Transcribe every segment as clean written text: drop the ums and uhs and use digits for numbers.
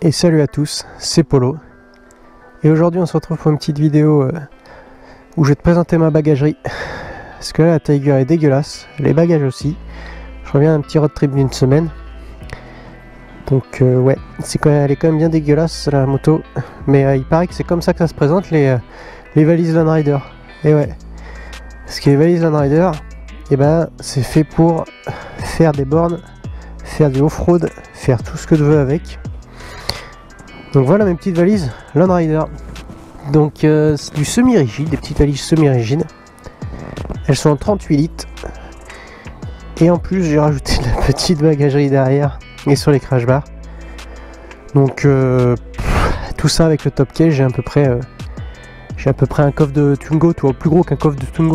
Et salut à tous, c'est Polo. Et aujourd'hui on se retrouve pour une petite vidéo où je vais te présenter ma bagagerie. Parce que là la Tiger est dégueulasse, les bagages aussi. Je reviens d'un petit road trip d'une semaine. Donc ouais, elle est quand même bien dégueulasse la moto. Mais il paraît que c'est comme ça que ça se présente les valises Land Rider. Et ouais, parce que les valises Land Rider, et ben, c'est fait pour faire des bornes, faire du off-road, faire tout ce que tu veux avec. Donc voilà mes petites valises Land Rider. Donc c'est du semi-rigide, des petites valises semi-rigides. Elles sont en 38 litres. Et en plus j'ai rajouté de la petite bagagerie derrière et sur les crash bars. Donc tout ça avec le top case, j'ai à peu près un coffre de Twingo, tu vois, plus gros qu'un coffre de Twingo.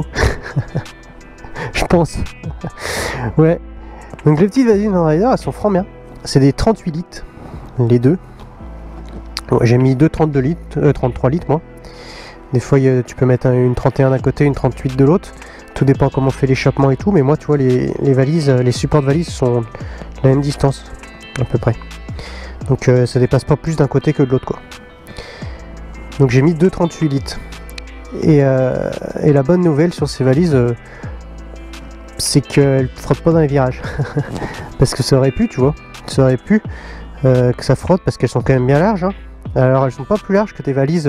Je pense. Ouais. Donc les petites valises Land Rider, elles sont franchement bien. C'est des 38 litres, les deux. Ouais, j'ai mis deux 32 litres, 33 litres moi. Des fois tu peux mettre une 31 d'un côté, une 38 de l'autre. Tout dépend comment on fait l'échappement et tout. Mais moi tu vois les valises, les supports de valises sont la même distance à peu près. Donc ça dépasse pas plus d'un côté que de l'autre quoi. Donc j'ai mis deux 38 litres. Et la bonne nouvelle sur ces valises, c'est qu'elles ne frottent pas dans les virages. Parce que ça aurait pu, tu vois, ça aurait pu que ça frotte parce qu'elles sont quand même bien larges. Hein. Alors elles sont pas plus larges que des valises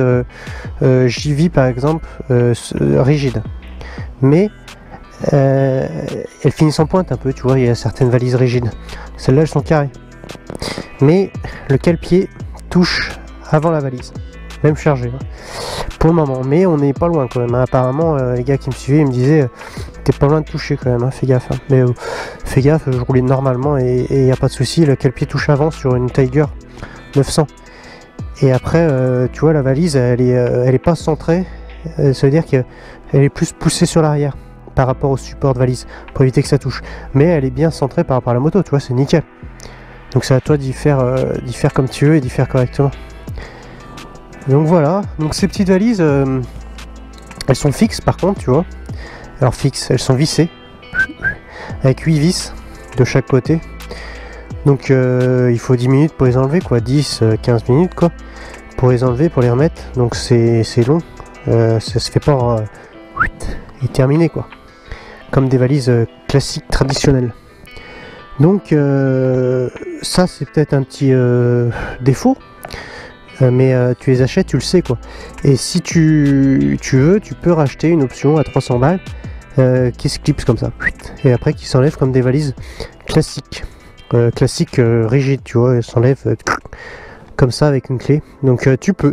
JV par exemple, rigides. Mais elles finissent en pointe un peu, tu vois, il y a certaines valises rigides. Celles-là elles sont carrées. Mais le cale-pied touche avant la valise. Même chargé hein, pour le moment, mais on n'est pas loin quand même hein. Apparemment les gars qui me suivaient ils me disaient t'es pas loin de toucher quand même hein, fais gaffe hein. Mais fais gaffe, je roulais normalement et il n'y a pas de souci, le cale-pied touche avant sur une Tiger 900 et après tu vois la valise elle est pas centrée, ça veut dire qu'elle est plus poussée sur l'arrière par rapport au support de valise pour éviter que ça touche, mais elle est bien centrée par rapport à la moto, tu vois, c'est nickel. Donc c'est à toi d'y faire comme tu veux et d'y faire correctement. Donc voilà, donc ces petites valises, elles sont fixes par contre, tu vois. Alors fixes, elles sont vissées, avec 8 vis de chaque côté. Donc il faut 10 minutes pour les enlever, quoi, 10-15 minutes, quoi, pour les enlever, pour les remettre. Donc c'est long, ça se fait pas et terminé, quoi. Comme des valises classiques, traditionnelles. Donc ça c'est peut-être un petit défaut. Mais tu les achètes, tu le sais quoi. Et si tu veux, tu peux racheter une option à 300 balles qui se clipse comme ça. Et après qui s'enlève comme des valises classiques. Rigides, tu vois, elles s'enlèvent comme ça avec une clé. Donc tu peux.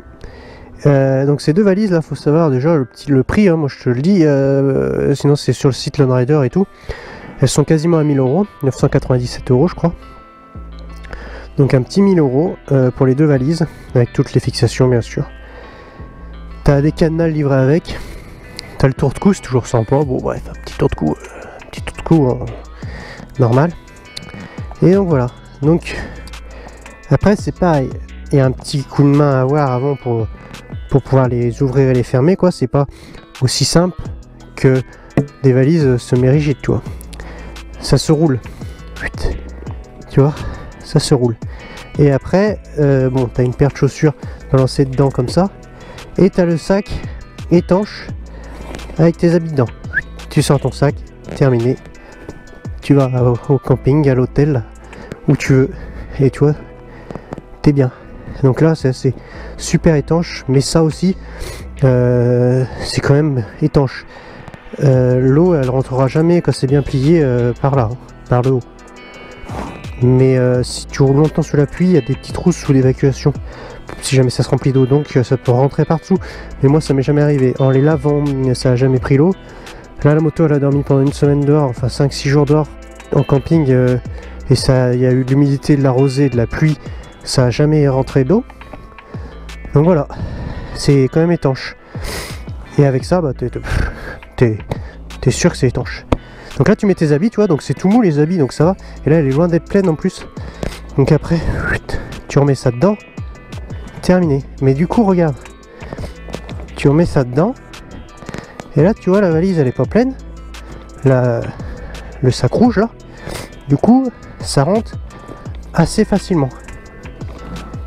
Donc ces deux valises là, faut savoir déjà le prix, hein, moi je te le dis, sinon c'est sur le site Land Rider et tout. Elles sont quasiment à 1000 €, 997 € je crois. Donc un petit 1000 € pour les deux valises, avec toutes les fixations bien sûr. T'as des cadenas livrés avec. T'as le tour de cou, c'est toujours sympa. Bon bref, un petit tour de cou normal. Et donc voilà. Donc après c'est pareil. Il y a un petit coup de main à avoir avant pour pouvoir les ouvrir et les fermer quoi. C'est pas aussi simple que des valises semi-rigides, tu vois. Ça se roule. Tu vois, ça se roule. Et après, bon, tu as une paire de chaussures balancées dedans comme ça. Et tu as le sac étanche avec tes habits dedans. Tu sors ton sac, terminé. Tu vas au camping, à l'hôtel, où tu veux. Et tu vois, t'es bien. Donc là, c'est super étanche. Mais ça aussi, c'est quand même étanche. L'eau, elle rentrera jamais quand c'est bien plié par là, hein, par le haut. Mais si tu roules longtemps sous la pluie, il y a des petites trousses sous l'évacuation si jamais ça se remplit d'eau, donc ça peut rentrer partout. Mais moi ça m'est jamais arrivé. En les lavant, ça a jamais pris l'eau. Là la moto elle a dormi pendant une semaine dehors, enfin 5-6 jours dehors en camping et ça, il y a eu de l'humidité, de la rosée, de la pluie, ça a jamais rentré d'eau. Donc voilà, c'est quand même étanche. Et avec ça, bah, t'es sûr que c'est étanche. Donc là tu mets tes habits, tu vois, donc c'est tout mou les habits, donc ça va. Et là elle est loin d'être pleine en plus. Donc après, tu remets ça dedans, terminé. Mais du coup regarde, tu remets ça dedans, et là tu vois la valise elle est pas pleine, le sac rouge là, du coup ça rentre assez facilement.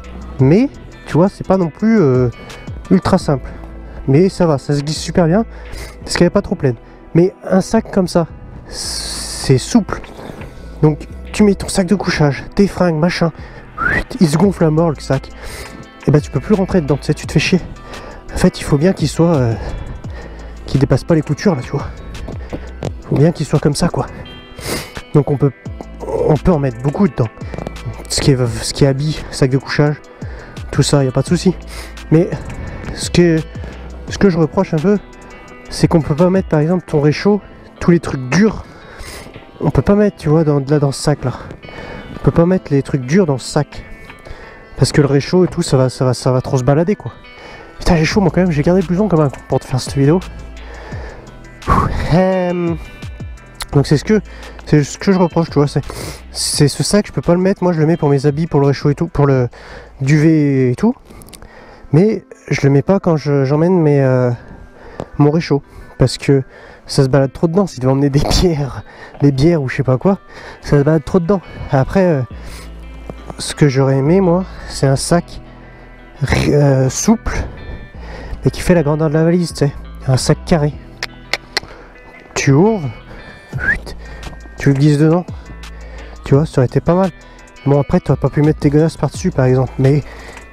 mais tu vois, c'est pas non plus ultra simple. Mais ça va, ça se glisse super bien parce qu'elle est pas trop pleine. Mais un sac comme ça, c'est souple. Donc tu mets ton sac de couchage, tes fringues, machin, il se gonfle à mort le sac. Et bah tu peux plus rentrer dedans, tu sais, tu te fais chier. En fait, il faut bien qu'il soit, qu'il dépasse pas les coutures là, tu vois. Il faut bien qu'il soit comme ça, quoi. Donc on peut en mettre beaucoup dedans. Ce qui est habit, sac de couchage, tout ça, y a pas de souci. Mais ce que je reproche un peu, c'est qu'on peut pas mettre par exemple ton réchaud, tous les trucs durs. On peut pas mettre, tu vois, dans ce sac là. On peut pas mettre les trucs durs dans ce sac. Parce que le réchaud et tout, ça va trop se balader, quoi. Putain, j'ai chaud, moi, quand même. J'ai gardé le blouson comme un con pour te faire cette vidéo. Donc c'est ce que je reproche, tu vois. C'est ce sac, je peux pas le mettre. Moi, je le mets pour mes habits, pour le réchaud et tout, pour le duvet et tout. Mais je le mets pas quand j'emmène mon réchaud. Parce que ça se balade trop dedans. Si tu veux emmener des bières ou je sais pas quoi, ça se balade trop dedans. Après, ce que j'aurais aimé, moi, c'est un sac souple, mais qui fait la grandeur de la valise, tu sais. Un sac carré. Tu ouvres, tu le glisses dedans. Tu vois, ça aurait été pas mal. Bon, après, tu n'aurais pas pu mettre tes godasses par-dessus, par exemple. Mais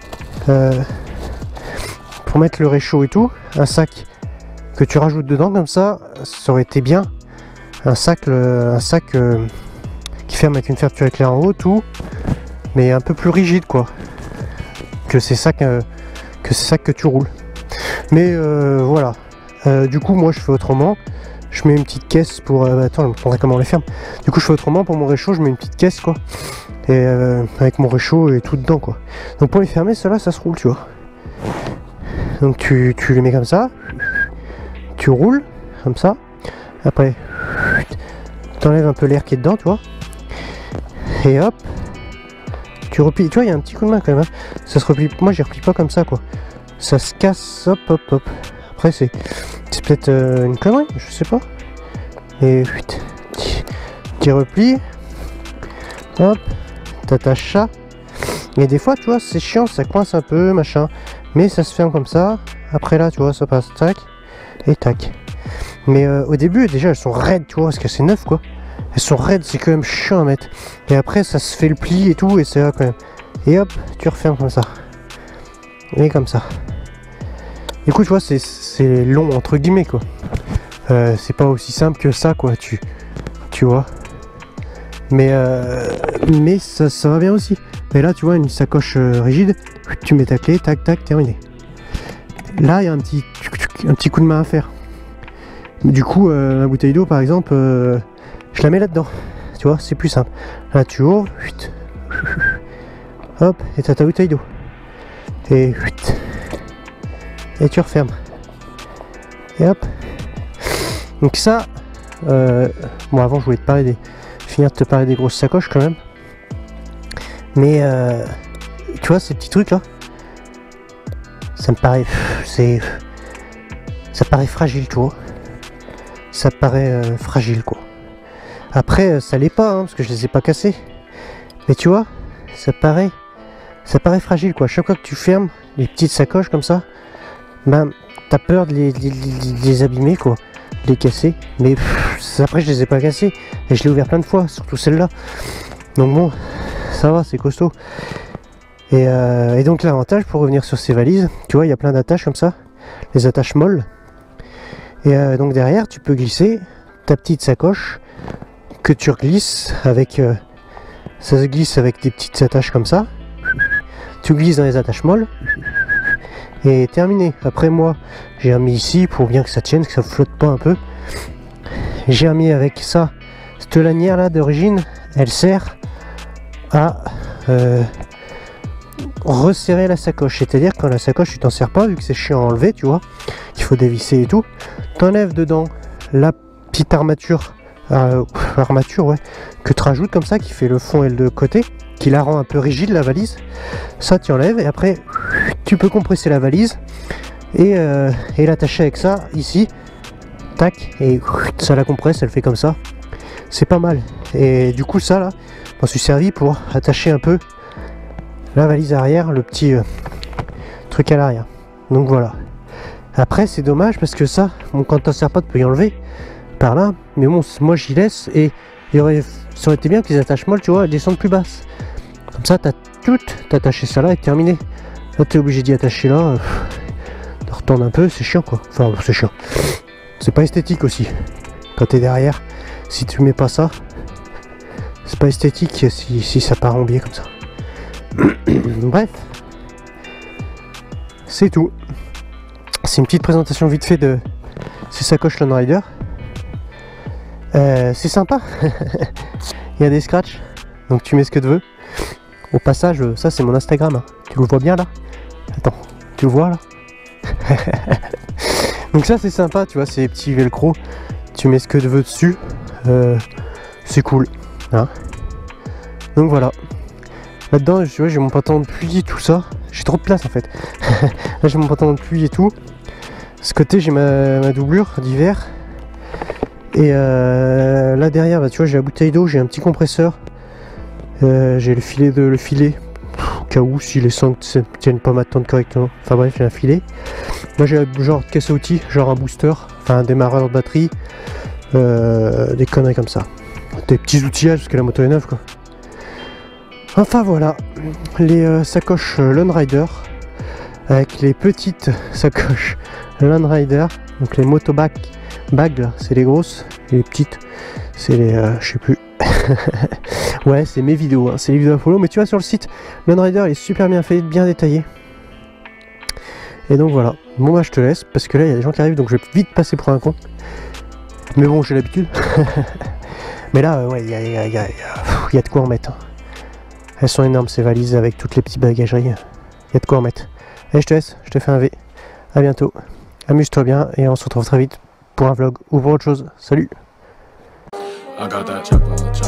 pour mettre le réchaud et tout, un sac que tu rajoutes dedans comme ça aurait été bien. Un sac qui ferme avec une fermeture éclair en haut, tout, mais un peu plus rigide, quoi, que ces sacs que tu roules. Mais voilà. Du coup, moi, je fais autrement. Je mets une petite caisse pour... attends, je me montrerai comment on les ferme. Du coup, je fais autrement pour mon réchaud. Je mets une petite caisse, quoi. Et avec mon réchaud et tout dedans, quoi. Donc pour les fermer, cela, ça se roule, tu vois. Donc tu les mets comme ça. Tu roules, comme ça. Après, t'enlèves un peu l'air qui est dedans, tu vois. Et hop. Tu replies. Tu vois, il y a un petit coup de main, quand même. Hein. Ça se replie. Moi, j'y replie pas comme ça, quoi. Ça se casse, hop, hop, hop. Après, c'est peut-être une connerie, je sais pas. Et tu replies. Hop, t'attaches ça. Et des fois, tu vois, c'est chiant, ça coince un peu, machin. Mais ça se ferme comme ça. Après là, tu vois, ça passe, tac, et tac. Mais au début, déjà, elles sont raides, tu vois, parce que c'est neuf, quoi. Elles sont raides, c'est quand même chiant à mettre. Et après, ça se fait le pli et tout, et c'est là quand même. Et hop, tu refermes comme ça. Et comme ça. Du coup, tu vois, c'est long, entre guillemets, quoi. C'est pas aussi simple que ça, quoi, tu vois. Mais ça va bien aussi. Et là, tu vois, une sacoche rigide, tu mets ta clé, tac, tac, terminé. Là, il y a un petit coup de main à faire. Du coup, ma bouteille d'eau, par exemple, je la mets là-dedans. Tu vois, c'est plus simple. Là, tu ouvres, hop, et t'as ta bouteille d'eau. Et tu refermes. Et hop. Donc ça, bon, avant, je voulais finir de te parler des grosses sacoches quand même. Mais tu vois, ces petits trucs là, ça me paraît, ça paraît fragile, tu vois. Ça paraît fragile, quoi. Après, ça l'est pas, hein, parce que je les ai pas cassés. Mais tu vois, ça paraît fragile, quoi. Chaque fois que tu fermes les petites sacoches comme ça, ben, t'as peur de les abîmer, quoi, de les casser. Mais après, je les ai pas cassés et je l'ai ouvert plein de fois, surtout celle-là. Donc bon, ça va, c'est costaud. Et donc l'avantage, pour revenir sur ces valises, tu vois, il y a plein d'attaches comme ça, les attaches molles. Et donc derrière, tu peux glisser ta petite sacoche que tu reglisses avec... ça se glisse avec des petites attaches comme ça. Tu glisses dans les attaches molles. Et terminé. Après, moi, j'ai remis ici pour bien que ça tienne, que ça flotte pas un peu. J'ai remis avec ça. Cette lanière là d'origine, elle sert à resserrer la sacoche. C'est-à-dire quand la sacoche, tu t'en sers pas, vu que c'est chiant à enlever, tu vois, qu'il faut dévisser et tout. T'enlèves dedans la petite armature, ouais, que tu rajoutes comme ça, qui fait le fond et le côté, qui la rend un peu rigide, la valise. Ça, tu enlèves et après, tu peux compresser la valise et l'attacher avec ça, ici, tac, et ça la compresse, elle fait comme ça. C'est pas mal. Et du coup, ça là, je m'en suis servi pour attacher un peu la valise arrière, le petit truc à l'arrière. Donc voilà. Après c'est dommage parce que ça, bon, quand t'en sers pas, tu peux y enlever par là. Mais bon, moi j'y laisse et ça aurait été bien que les attaches molles, tu vois, elles descendent plus basses. Comme ça, t'as attaché ça là et terminé. Là, t'es obligé d'y attacher là. De retourner un peu, c'est chiant quoi. Enfin, c'est chiant. C'est pas esthétique aussi. Quand t'es derrière, si tu mets pas ça, c'est pas esthétique si ça part en biais comme ça. Bref, c'est tout. C'est une petite présentation vite fait de ces sacoches Lone Rider. C'est sympa. Il y a des scratchs, donc tu mets ce que tu veux. Au passage, ça c'est mon Instagram, hein. Tu le vois bien là? Attends, tu le vois là? Donc ça c'est sympa, tu vois, c'est des petits velcro. Tu mets ce que tu veux dessus. C'est cool, hein. Donc voilà. Là-dedans, tu vois, j'ai mon pantalon de pluie et tout ça. J'ai trop de place en fait. Là j'ai mon pantalon de pluie et tout. Ce côté j'ai ma doublure d'hiver. Et là derrière, bah, tu vois, j'ai la bouteille d'eau, j'ai un petit compresseur. J'ai le filet au cas où si les sangles ne tiennent pas ma tente correctement. Enfin bref, j'ai un filet. Moi j'ai genre de caisse à outils, genre un booster, enfin un démarreur de batterie, des conneries comme ça. Des petits outillages parce que la moto est neuve quoi. Enfin voilà, les sacoches Lone Rider avec les petites sacoches Lone Rider, donc les motobags là, c'est les grosses, et les petites, c'est les je sais plus. Ouais, c'est mes vidéos, hein. C'est les vidéos à follow, mais tu vois sur le site, Lone Rider il est super bien fait, bien détaillé. Et donc voilà, bon bah je te laisse, parce que là il y a des gens qui arrivent, donc je vais vite passer pour un con. Mais bon, j'ai l'habitude. Mais là, ouais, il y a de quoi en mettre. Hein. Elles sont énormes ces valises avec toutes les petites bagageries. Il y a de quoi en mettre. Allez, je te laisse, je te fais un V. A bientôt. Amuse-toi bien et on se retrouve très vite pour un vlog ou pour autre chose. Salut!